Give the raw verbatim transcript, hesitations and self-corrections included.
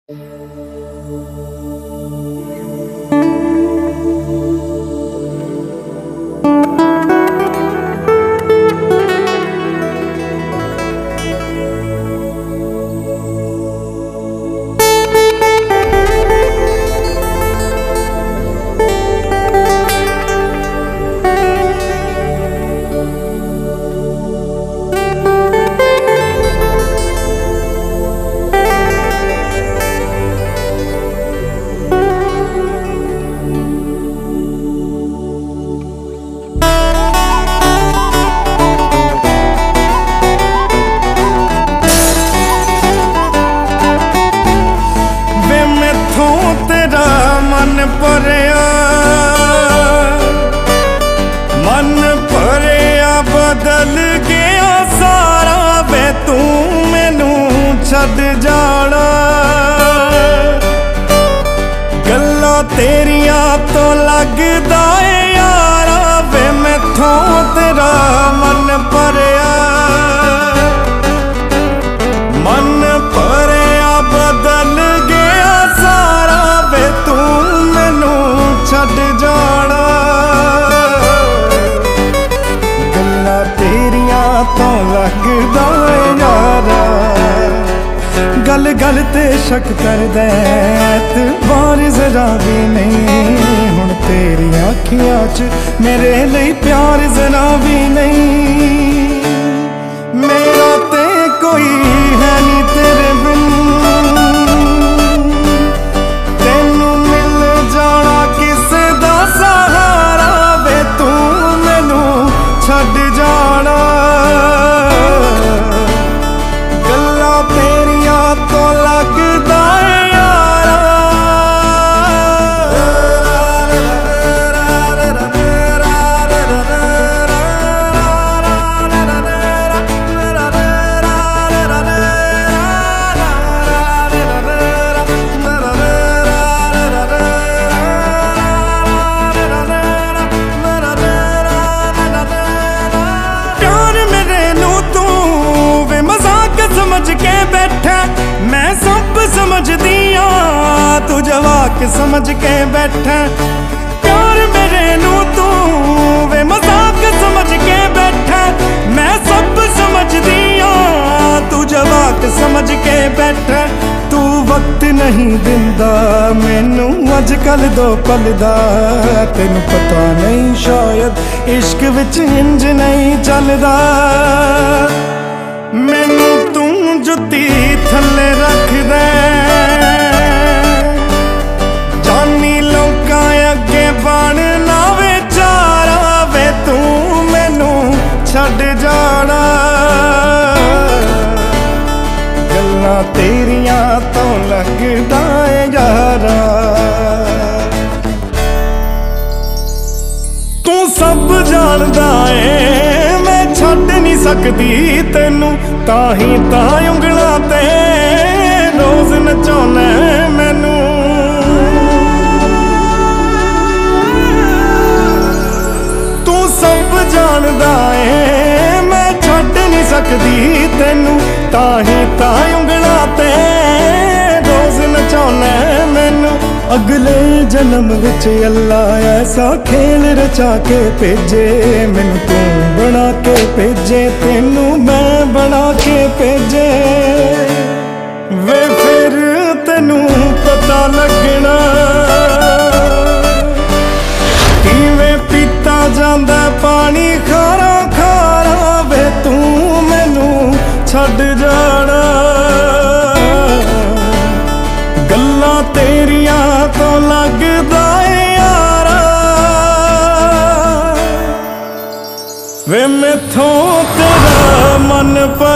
बदल गया सारा वे तू मैनू छड़ जाना। गल्लां तेरियां तो लगदा है यारा वे मैथों तेरा मन भरिया मन भरिया बदल गया सारा वे तू मैनू छड़ जाना। तो लगदा यारा गल गल ते शक कर दे बार जरा भी नहीं हुण तेरी अखियां च मेरे लिए प्यार जरा भी नहीं। मेरा ते कोई है नहीं तेरे बिन तेनू मिल जाना किसे दा सहारा वे तू मैनू छड़ जाना। मैं सब समझ दिया तू जवाक समझ के बैठा प्यार मेरे नू तू वे मजाक समझ के बैठा। मैं सब समझ दिया तू जवाक समझ के बैठा। तू वक्त नहीं दिंदा मैनू अजकल दो पल दा तेनू पता नहीं शायद इश्क विच इंज नहीं चलदा। मैनू तू जुत्ती थल्ले रख दे जानी लोकां अगे बन ना बेचारा वे तू मैनू छड़ जाना। गल्लां तेरियां तो लगदा यारा तू सब जानदा है मैं छड़ नहीं सकदी तेनू ताही ता उंगलां ते रोज नचाउणा मैनू। तू सब जानदा है मैं छड़ नहीं सकदी तेनू ताही ता उंगलां ते रोज नचाउणा मैनू। अगले जन्म विच अल्लाह ऐसा खेल रचा के भेजे मैनू तू बना के भेजे तेनू मैं बना के भेजे। वे फिर तेनू पता लगना किवें पीता जांदा पानी खारा खारा वे तू मैनू छड़ जाना। गल्लां तेरियां तो लगदा यारा वे मैथों तेरा मन